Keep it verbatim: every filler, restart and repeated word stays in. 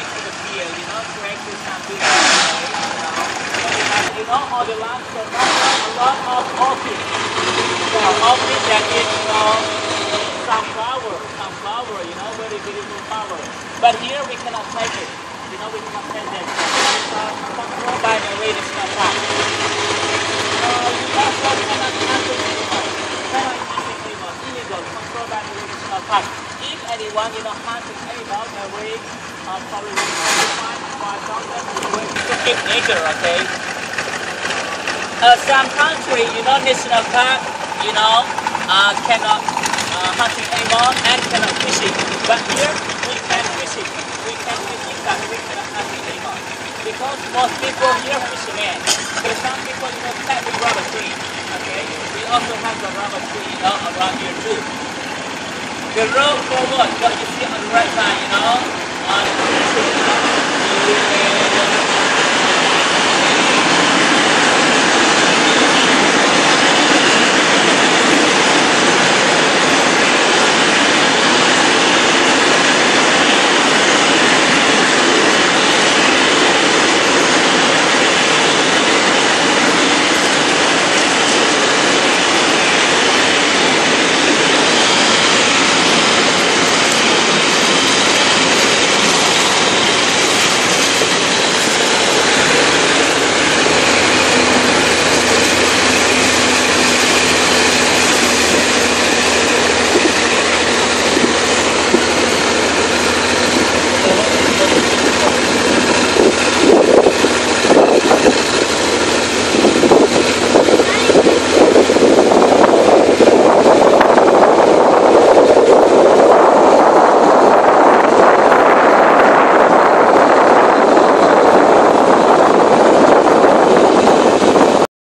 to the field, you know, practice something, you know. You know, all the land, so not a lot of orchids. So orchids that is, you know, sunflower, sunflower, you know, very beautiful flower. But here we cannot plant it. You know, we cannot plant it. It's uh, controlled by the national park. Uh, we also cannot plant it anymore. Cannot plant it anymore. Illegal, controlled by the national park. If anyone, you know, hunting animal, then we uh, probably will have to find five thousand to keep nature, okay? Uh, some country, you know, national park, you know, uh, cannot uh, hunting anymore and cannot fishing. But here we can fishing. We can fishing, but we cannot hunting anymore. Because most people here fishermen. So some people, you know, plant with rubber tree. Okay, we also have the rubber tree, you know, around here too. The road forward, what you see